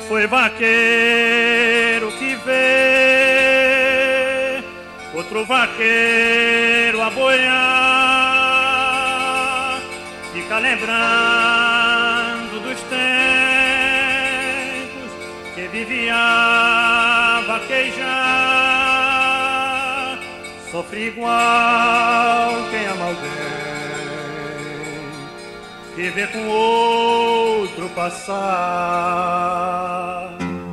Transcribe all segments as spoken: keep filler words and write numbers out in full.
foi vaqueiro que vê outro vaqueiro a boiar, fica lembrando dos tempos que vivia a vaquejar, sofre igual quem ama alguém que vê com outro passar.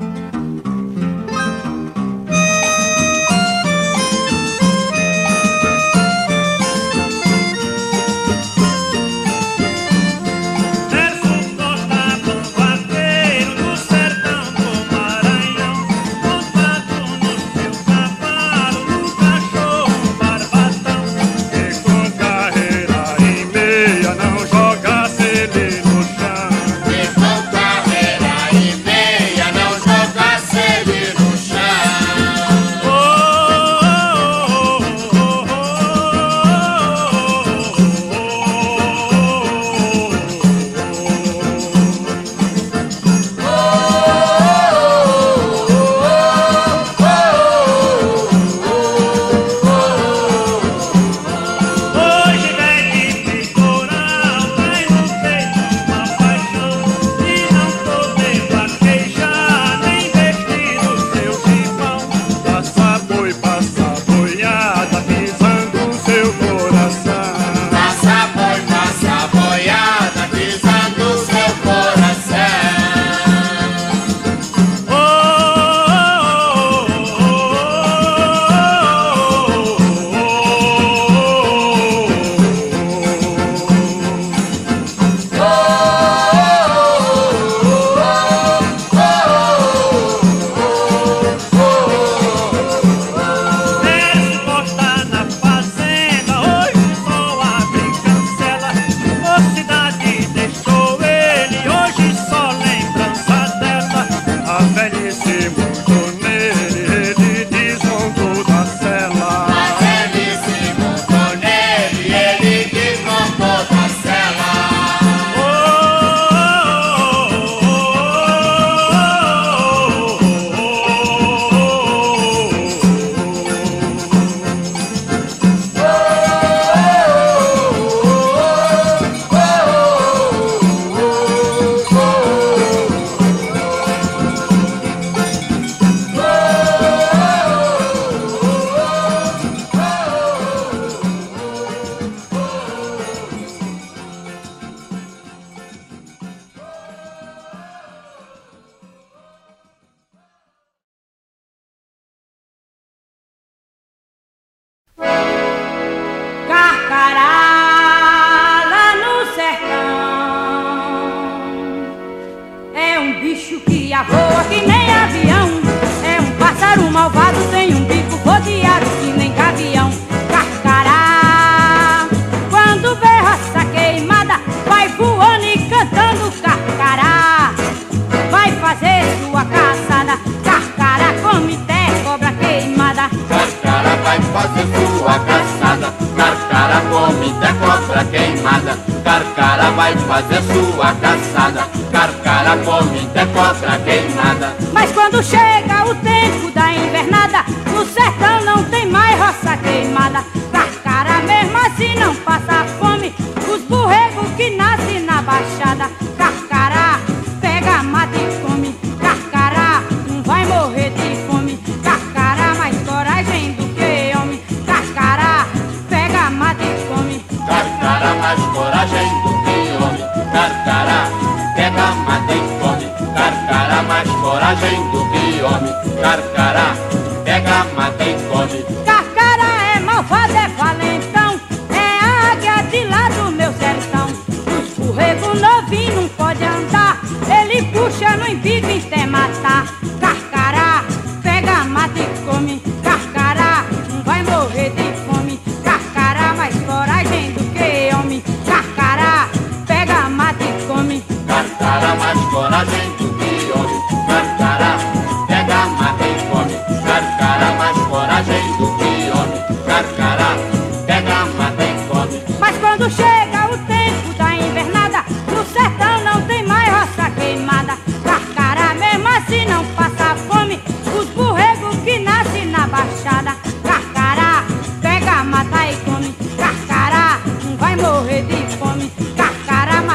Carcara vai fazer sua caçada, Carcara come até cobra queimada. Mas quando chega o tempo da invernada, no sertão não tem mais roça queimada. Carcara mesmo assim não passa fome, os borregos que nascem na baixada. Carcara pega, mata e come, Carcara não vai morrer de fome. Carcara mais coragem do que homem, Carcara pega, mata e come. Carcara mais coragem do que homem, Carcara pega, mata e come. Carcara mais coragem do que homem, Carcara pega, mata e come. Carcara é malvado, é valentão, é a águia de lá do meu sertão. Os borrego novinho não pode andar, ele puxa no embigo e até matar. Carcara pega, mata e come, Carcara não vai morrer de fome. Carcara mais coragem do que homem, Carcara pega, mata e come. Carcara mais coragem do que homem, Carcara pega, mata e come. Carcara mais coragem do que homem, Carcara pega, mata e come. Mas quando chega o tempo da invernada, no sertão não tem mais roça queimada. Carcara mesmo assim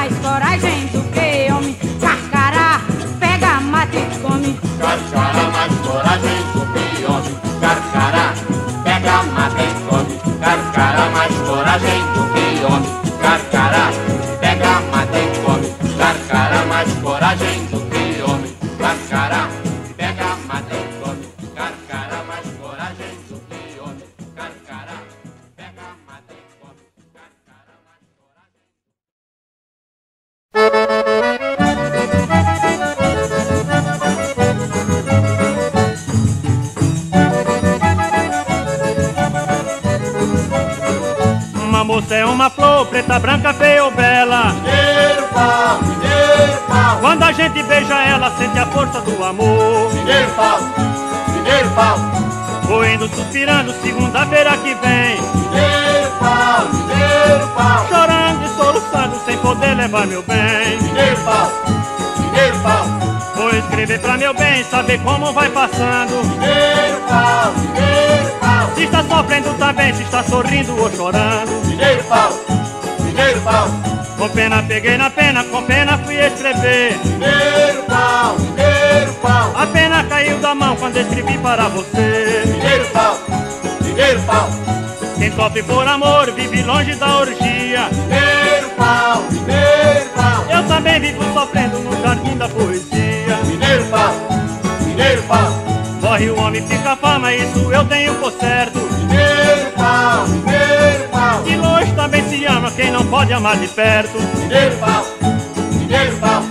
mais coragem do que homem. Carcará, pega, mata e come. Carcará, mais coragem do que homem. Carcará, pega, mata e come. Carcará, mais coragem do que homem. Carcará, pega, mata e come. Carcará, mais coragem do que homem. Carcará, pega, mata e come. Carcará, mais coragem do que homem. Carcará, pega, mata e come. Carcará, mais coragem. Uma moça é uma flor, preta, branca, feia ou bela. Mineiro pau, mineiro pau, Quando a gente beija ela, sente a força do amor. mineiro pau, mineiro pau, Vou indo suspirando, segunda-feira que vem, mineiro pau, mineiro pau, chorando e soluçando, sem poder levar meu bem. mineiro pau, mineiro pau, Vou escrever pra meu bem, saber como vai passando. mineiro pau, mineiro pau, Se está sofrendo também, se está sorrindo ou chorando. mineiro pau, mineiro pau, Com pena peguei na pena, com pena fui escrever. mineiro pau, mineiro pau, A pena caiu da mão quando escrevi para você. mineiro pau, mineiro pau, Quem sofre por amor vive longe da orgia. mineiro pau, mineiro pau, Eu também vivo sofrendo no jardim da poesia. mineiro pau, mineiro pau, Morre o homem, fica a fama, isso eu tenho por certo. mineiro pau, mineiro pau, De longe também se ama quem não pode amar de perto. mineiro pau, mineiro pau.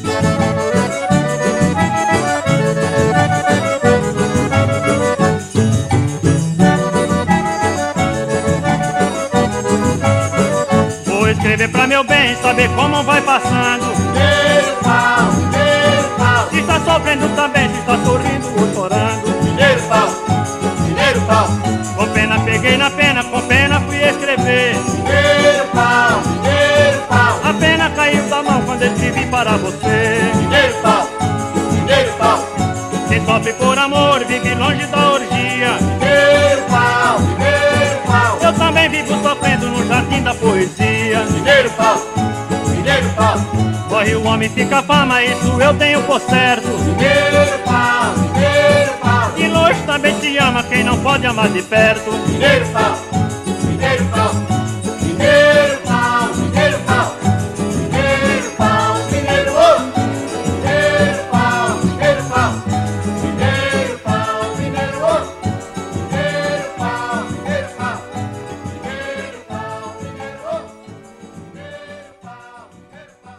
Vou escrever pra meu bem, saber como vai passando. Mineiro pau, mineiro pau, Se está sofrendo também, se está sorrindo ou chorando. mineiro pau, mineiro pau, Com pena peguei na pena, com pena fui escrever. mineiro pau, mineiro pau, A pena caiu da mão quando escrevi para você. mineiro pau, mineiro pau, Quem sofre por amor vive longe da orgia. mineiro pau, mineiro pau, Eu também vivo sofrendo no jardim da poesia. mineiro pau, mineiro pau, Morre o homem, fica a fama, isso eu tenho por certo. mineiro pau, mineiro pau, De longe também se ama quem não pode amar de perto. mineiro pau, mineiro pau, mineiro pau, mineiro pau, mineiro pau, mineiro ô, mineiro pau, mineiro pau, mineiro pau, mineiro ô, mineiro pau, mineiro pau, mineiro pau, mineiro ô, mineiro pau, mineiro pau.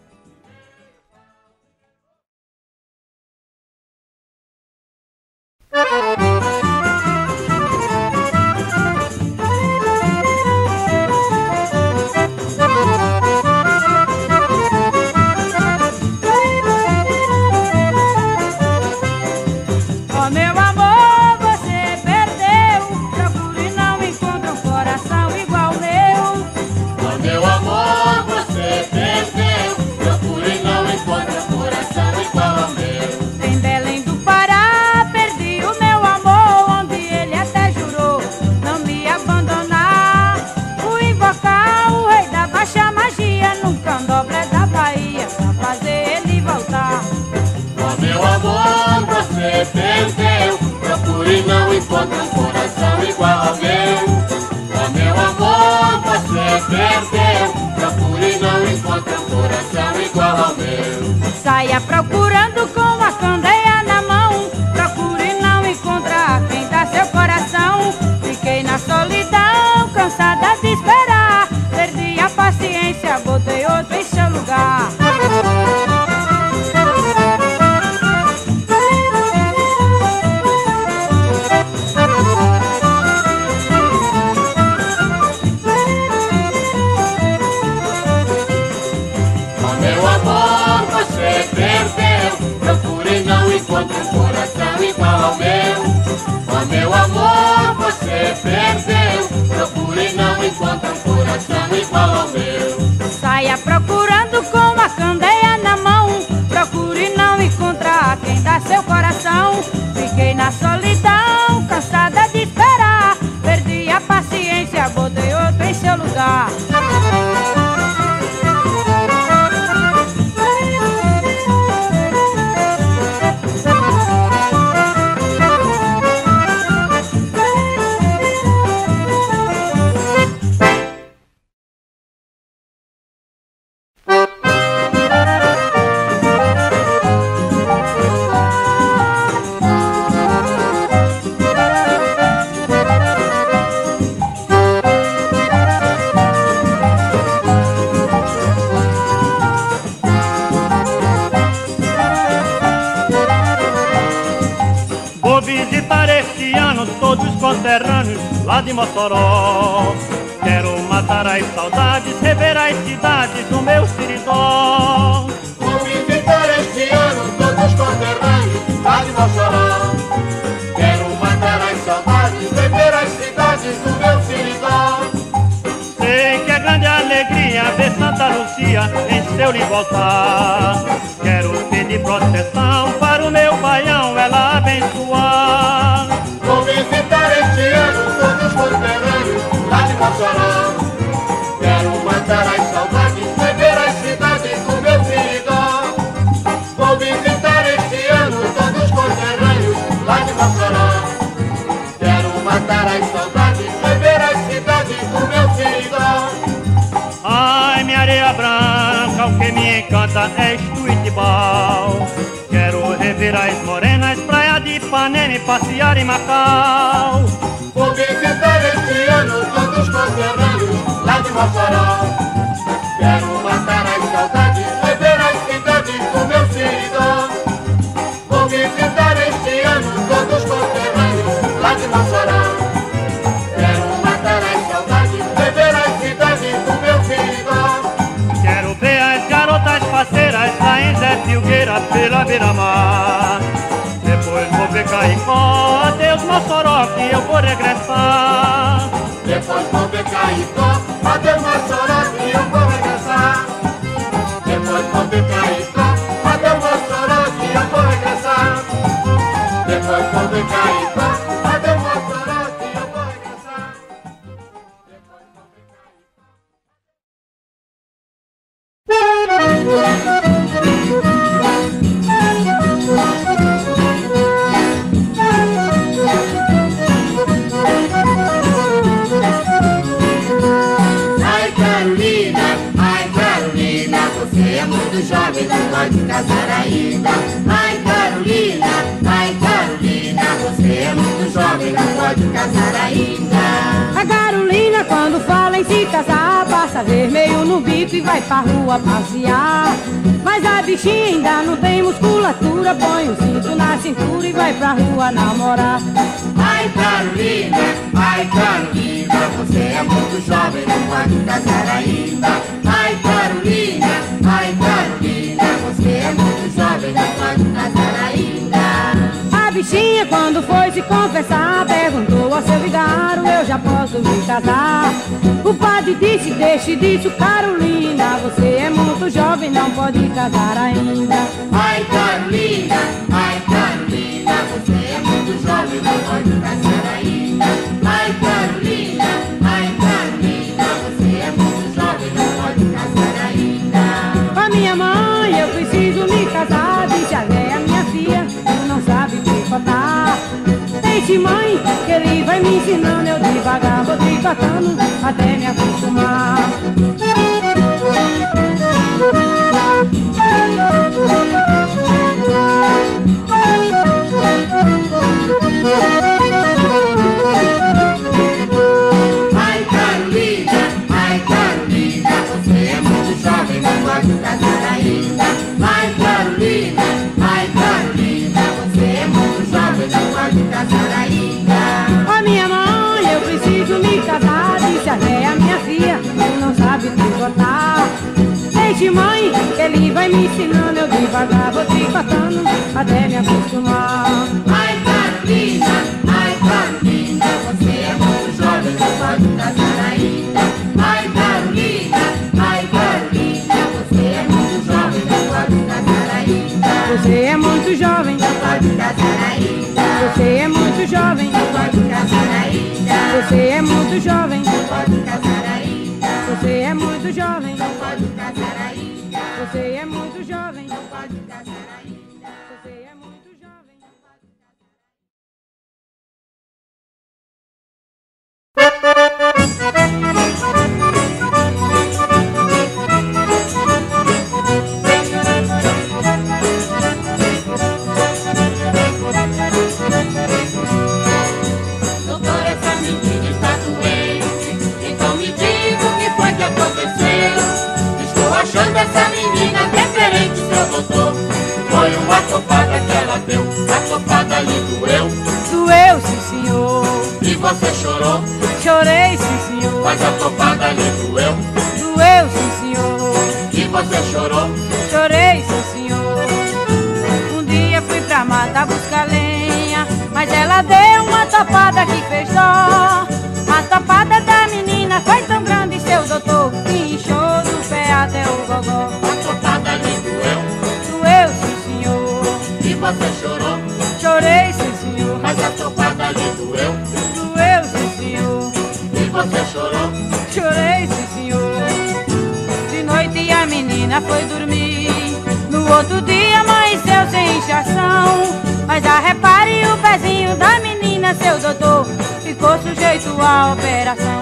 Ó meu amor, você perdeu. Procure e não encontra um coração igual ao meu. Ó meu amor, você perdeu, procura e não encontra coração igual ao meu. Em Belém do Pará, perdi o meu amor, onde ele até jurou não me abandonar. Fui invocar o rei da baixa magia num candomblé da Bahia pra fazer ele voltar. Ó meu amor, você perdeu, procura e não encontra um coração igual ao meu. Ó meu amor, você perdeu, procura e não encontra um coração igual ao meu. Saia procurando com a candeia na mão, procure e não encontra quem dá seu coração. Fiquei na solidão, cansada de esperar, perdi a paciência, botei outro em seu lugar. Ó meu amor, você perdeu, todos conterrâneos lá de Mossoró. Quero matar as saudades, rever as cidades do meu Seridó. Vou visitar este ano todos os conterrâneos lá de Mossoró. Quero matar as saudades, rever as cidades do meu Seridó. Sei que é grande alegria ver Santa Lúcia em seu lhe voltar. Quero pedir proteção para o meu baião, ela abençoar. Vou visitar este ano todos os conterrâneos lá de Mossoró. Quero matar as saudades, rever as cidades do meu Seridó. Vou visitar este ano todos os conterrâneos lá de Mossoró. Quero matar as saudades, rever as cidades do meu Seridó. Ai, minha areia branca, o que me encanta és tu, Itibau. Quero rever as morenas, praia de Ipanema e passear em Macau. Vou visitar este ano todos os conterrâneos lá de Mossoró. Quero matar as saudades, rever as cidades do meu Seridó. Vou visitar este ano todos os conterrâneos lá de Mossoró. Quero matar as saudades, rever as cidades do meu Seridó. Quero ver as garotas parceiras lá em Zé Filgueira pela beira-mar. Depois vou ver Caicó, adeus Mossoró que eu vou regressar. Depois vou ver Caicó, adeus Mossoró que eu vou regressar. Depois vou ver Caicó, adeus Mossoró que eu vou regressar. Depois vou ver Caicó, adeus Mossoró que eu vou regressar. Depois vou ver Ai Carolina, ai Carolina, você é muito jovem, não pode casar ainda. Ai Carolina, ai Carolina, você é muito jovem, não pode casar ainda. A Carolina quando fala em se casar passa vermelho no bico e vai pra rua passear. Mas a bichinha ainda não tem musculatura, põe o cinto na cintura e vai pra rua namorar. Ai Carolina, ai Carolina, você é muito jovem, não pode casar ainda. Ai Carolina, ai Carolina, você é muito jovem, não pode casar ainda. A bichinha quando foi se confessar perguntou ao seu vigário, eu já posso me casar? O padre disse, deixe disso Carolina, você é muito jovem, não pode casar ainda. Ai Carolina, ai Carolina, você é muito jovem, não pode casar ainda. Ai Carolina, ai Carolina, você é muito jovem, não pode casar ainda. Com a minha mãe eu preciso me casar, disse a véia, minha filha, tu não sabe tricotar. Deixe mãe, que ele vai me ensinando, eu devagar vou tricotando até me acostumar. Ai Carolina, ai Carolina, você é muito jovem, não pode casar ainda. Ai Carolina, ai Carolina, você é muito jovem, não pode casar ainda. Ó minha mãe, eu preciso me casar, disse a véia, minha filha, tu não sabe tricotar. Deixe mãe, que ele vai me ensinando, eu devagar vou tricotando até me acostumar. Ai Carolina, ai Carolina, você é muito jovem, não pode casar ainda. Ai Carolina, ai Carolina, você é muito jovem, não pode casar ainda. Você é muito jovem, Não pode casar ainda. você é muito jovem, Não pode casar ainda. você é muito jovem, Não pode casar ainda. você é muito jovem, Não pode casar ainda. você é muito jovem, Não pode casar ainda. você é muito jovem. Doutor, essa menina está doente, então me diga o que foi que aconteceu. Estou achando essa menina até mas a topada lhe doeu. Doeu, sim, senhor. E você chorou? Chorei, sim, senhor. Um dia fui pra mata buscar lenha, mas ela deu uma topada que fez dó. A topada da menina foi tão grande, seu doutor, que inchou do pé até o gogó. A topada lhe doeu? Doeu, sim, senhor. E você chorou? Chorei, sim, senhor. Mas a topada lhe doeu? Doeu, sim, senhor. E você chorou? Chorei, sim, senhor. De noite a menina foi dormir, no outro dia amanheceu sem inchação. Mas a repare o pezinho da menina, seu doutor, ficou sujeito à operação.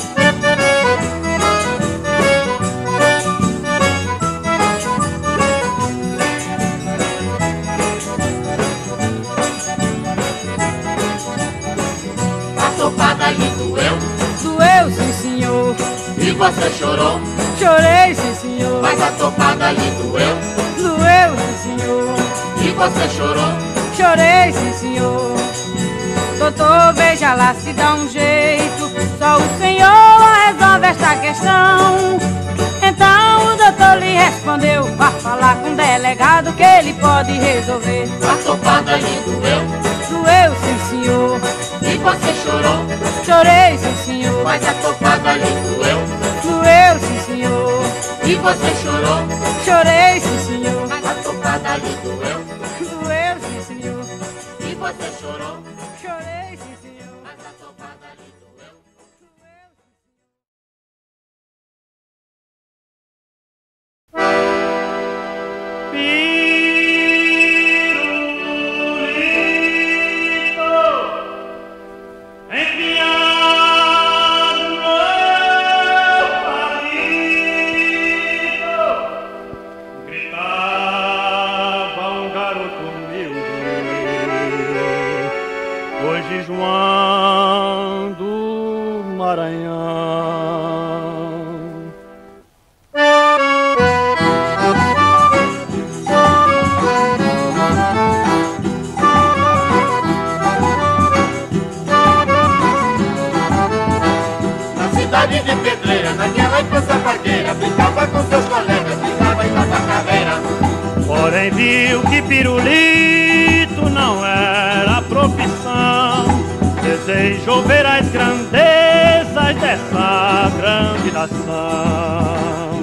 A topada lhe doeu? Doeu, sim, senhor. E você chorou? Chorei, sim, senhor. Mas a topada lhe doeu? Doeu, sim, senhor. E você chorou? Chorei, sim, senhor. Doutor, veja lá se dá um jeito, só o senhor resolve esta questão. Então o doutor lhe respondeu, vá falar com o delegado que ele pode resolver. A topada lhe doeu? Doeu, sim, senhor. E você chorou? Chorei, sim, senhor. Mas a topada lhe doeu? Doeu, sim, senhor. E você chorou? Chorei, sim, senhor. Mas a topada lhe doeu? Doeu, sim, senhor. E você chorou? Chorei, sim, senhor. Mas a topada lhe doeu? Hoje João do Maranhão. Na cidade de Pedreira, naquela infância parqueira, brincava com seus colegas, brincava em caveira. Porém viu que pirulito não era profissão, desejou ver as grandezas dessa grande nação.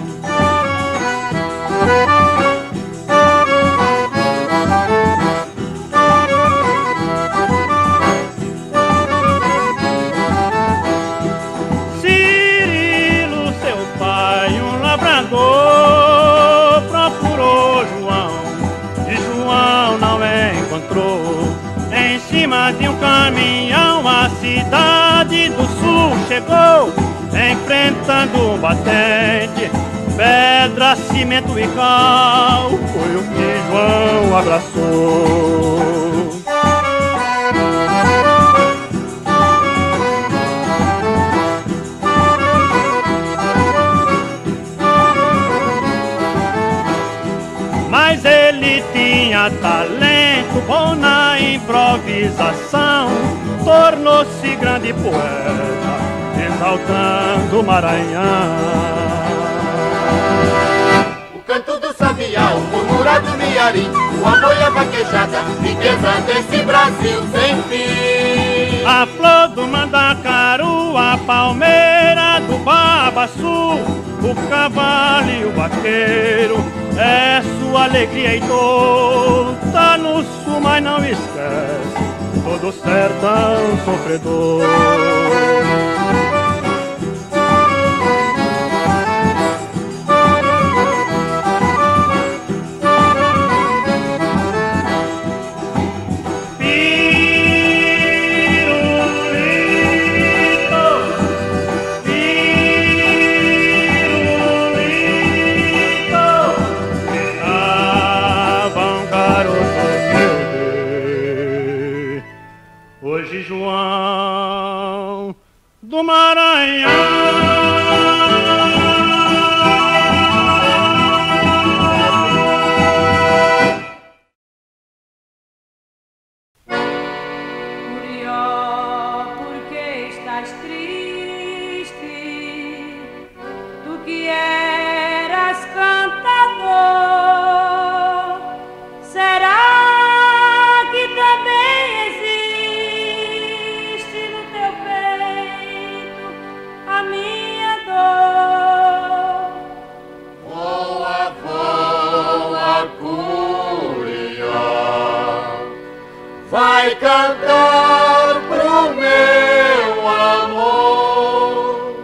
Cirilo, seu pai, um lavrador, procurou João e João não encontrou. Em cima de um caminhão a cidade do sul chegou, enfrentando um batente, pedra, cimento e cal, foi o que João abraçou. Mas ele tinha talento bom na improvisação, tornou-se grande poeta, exaltando o Maranhão. O canto do sabiá, o murmurar do miarim, o amor e a vaquejada, riqueza desse Brasil sem fim. A flor do mandacaru, a palmeira do babaçu, o cavalo e o vaqueiro, é sua alegria e dor. Tá no sul, mas não esquece todo sertão sofredor. Hoje João do Mar a curia vai cantar pro meu amor.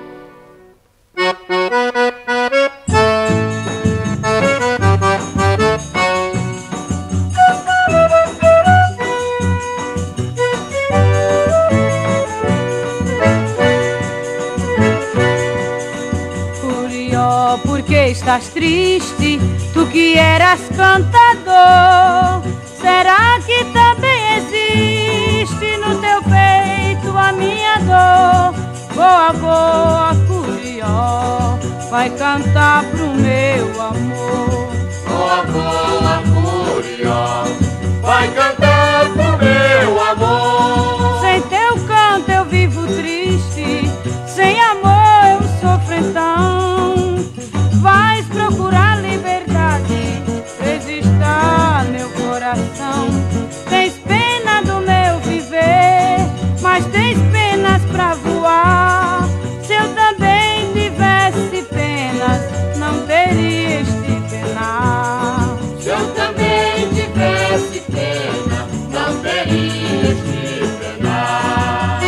Curió, por que estás triste? Tu que eras cantador, será que também existe no teu peito a minha dor? Boa, boa, Curió, vai cantar pro meu amor. Boa, boa, Curió, vai cantar pro meu amor. Sem teu canto eu vivo triste, sem amor eu sofro então. Vais procurar liberdade, resista meu coração. Tens pena do meu viver, mas tens penas pra voar. Se eu também tivesse penas, não teria este penar. Se eu também tivesse pena, não teria este penar.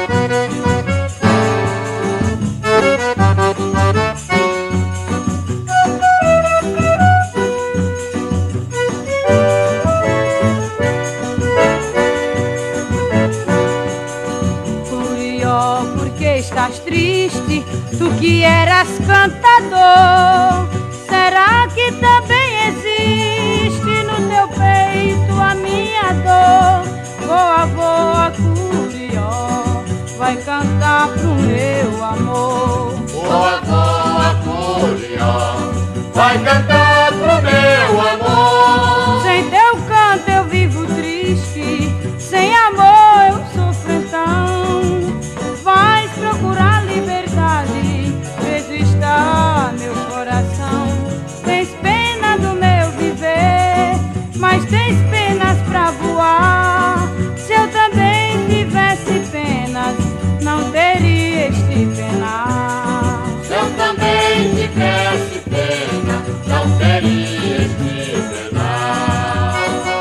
Curió, por que estás triste? Tu que eras cantador, será que também existe no teu peito a minha dor? Boa, boa, Curió, vai cantar pro meu amor. Boa, boa, Curió, vai cantar pro meu amor. Sem teu canto eu vivo triste, sem amor eu sofro então. Vais procurar liberdade, resista meu coração. Tens pena do meu viver, mas tens penas pra voar. Se eu também tivesse penas, não teria este penar. Se eu também tivesse pena, não teria este penar.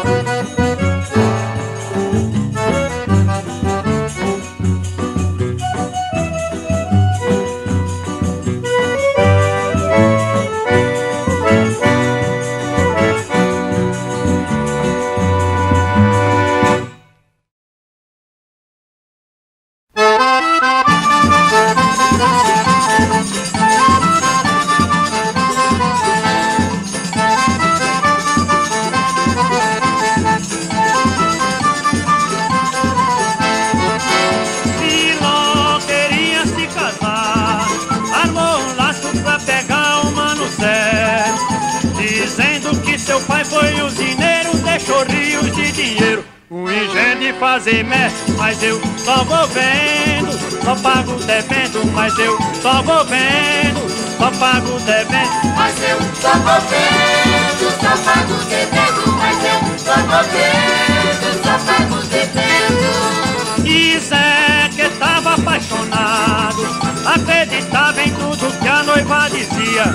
Filó queria se casar, armou um laço pra pegar uma no céu, dizendo que seu pai foi usineiro, deixou rios de dinheiro, o engenho de fazer mé, mas eu só vou vendo, só pago devendo, mas eu só vou vendo, só pago devendo. Mas eu só vou vendo, só pago devendo. Mas eu só vou vendo, só pago devendo. E Zé, que tava apaixonado, acreditava em tudo que a noiva dizia.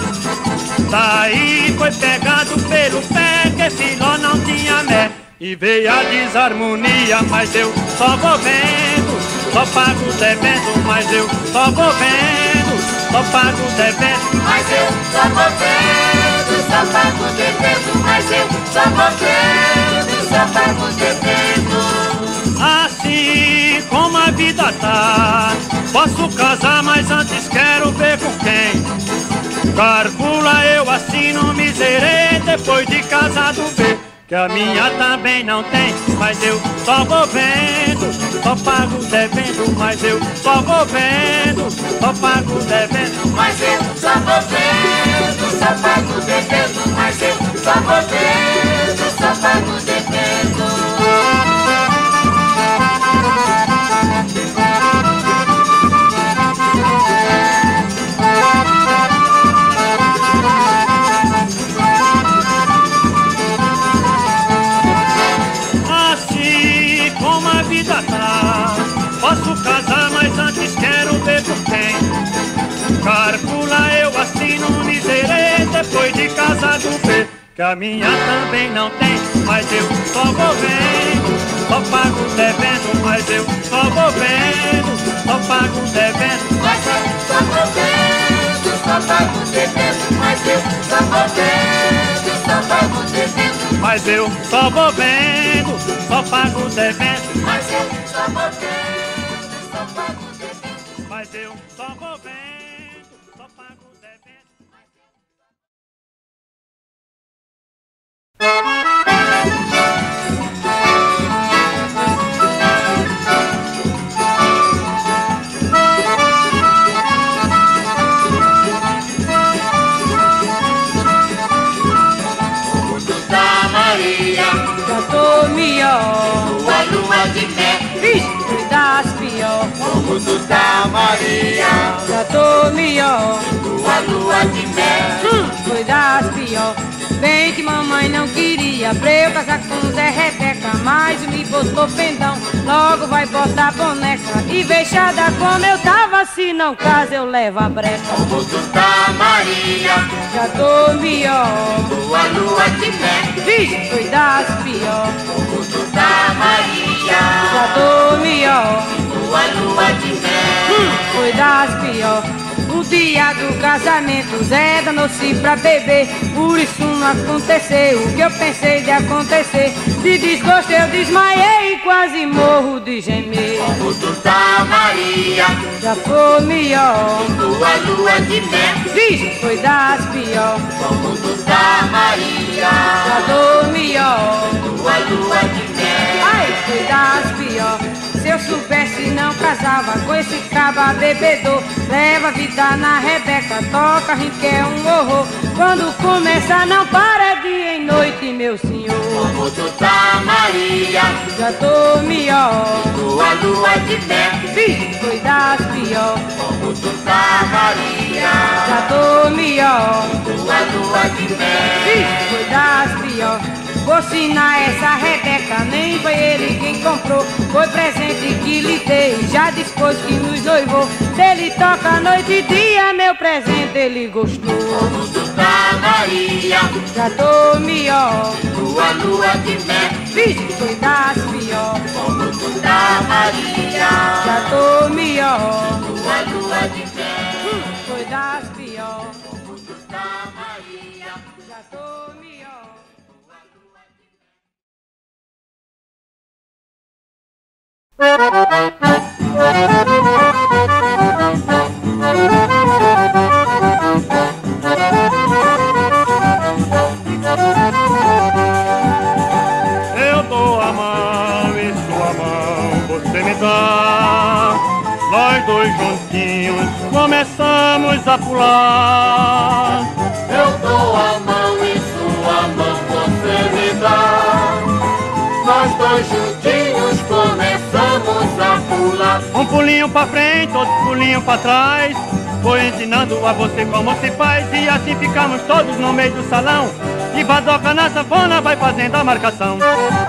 Daí foi pegado pelo pé, que Filó não tinha mé, e veio a desarmonia. Mas eu só vou vendo, só pago devendo. Mas eu só vou vendo, só pago devendo. Mas eu só vou vendo, só pago devendo. Mas eu só vou vendo, só pago devendo. Assim como a vida tá, posso casar, mas antes quero ver com quem. Calcula, eu assino miserê, depois de casado ver que a minha também não tem. Mas eu só vou vendo, só pago devendo. Mas eu só vou vendo, só pago devendo. Mas eu só vou vendo, só pago devendo. Mas eu só vou vendo, só pago devendo. Assim como a vida tá, posso casar, mas antes quero ver com quem. Calcula, eu assino miserê, depois de casado ver que a minha também não tem, mas eu só vou vendo, só pago devendo, mas eu só vou vendo, só pago devendo, mas eu só vou vendo, só pago devendo, mas eu só vou vendo, só pago devendo, mas eu só vou vendo, só pago devendo, mas eu só vou vendo, só pago devendo, mas eu só vou vendo, só pago devendo. Já tô melhor, tua lua de mel, vixe, fui das pior. o mundo da Maria, Já tô melhor, tua lua de mel, hum, foi das pior. Bem que mamãe não queria pra eu casar com Zé Rebeca, mas me botou pendão, logo vai botar boneca. E vexada como eu tava, se não casa eu levo a breca. o mundo da Maria, Já tô melhor, tua lua de mel, vixe, foi das pior. o mundo da Maria, Já tô melhor, tua lua de mel, hum, foi das pior. O dia do casamento Zé danou-se pra beber, por isso não aconteceu o que eu pensei de acontecer. De desgosto eu desmaiei e quase morro de gemer. o mundo da Maria, Já foi melhor, tua lua de mel, vixe, foi das pior. o mundo da Maria, Já tô melhor, tua lua de mel, ai, foi das pior. Se eu soubesse não casava com esse caba bebedor. Leva a vida na Rebeca, toca rinqué um horror. Quando começa não para dia e noite, meu senhor. o mundo da Maria, Já tô melhor, tua lua de mel, vixe, foi das pior. o mundo da Maria, Já tô melhor, tua lua de mel, vixe, foi das pior. Por sinal essa Rebeca nem foi ele quem comprou, foi presente que lhe dei, já depois que nos noivou. Se ele toca noite e dia, meu presente ele gostou. o mundo da Maria, Já tô melhor, tua lua de mel, vixe, foi das pior. o mundo da Maria, Já tô melhor, tua lua de mel, hum, foi das pior. o mundo da Maria. Já tô melhor. Eu dou a mão e sua mão você me dá. Nós dois juntinhos começamos a pular. Eu dou a mão e sua mão você me dá. Nós dois juntinhos começamos a pular. Um pulinho pra frente, outro pulinho pra trás. Vou ensinando a você como se faz. E assim ficamos todos no meio do salão. E badoca na sanfona vai fazendo a marcação.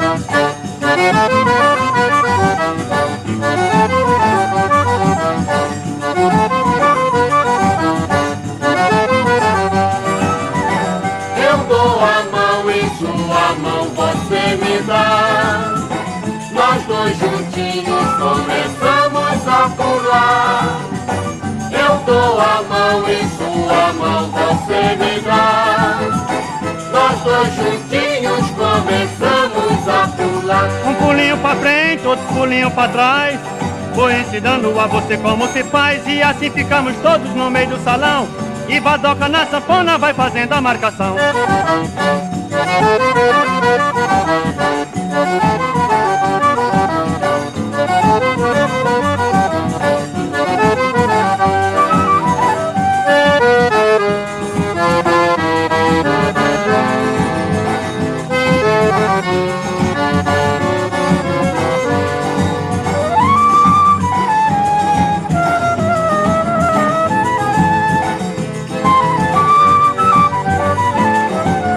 Eu dou a mão e sua mão você me dá. Nós dois juntinhos começamos a pular. Eu dou a mão e sua mão você me dá. Nós dois juntinhos começamos a pular. Um pulinho pra frente, outro pulinho pra trás. Vou ensinando a você como se faz. E assim ficamos todos no meio do salão. E badoca na sanfona vai fazendo a marcação.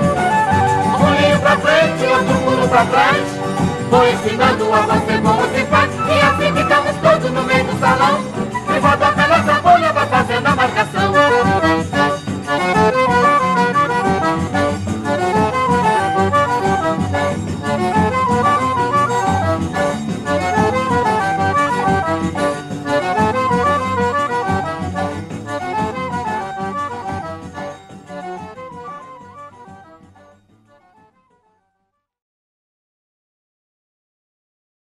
Pra trás, vou ensinando a você como se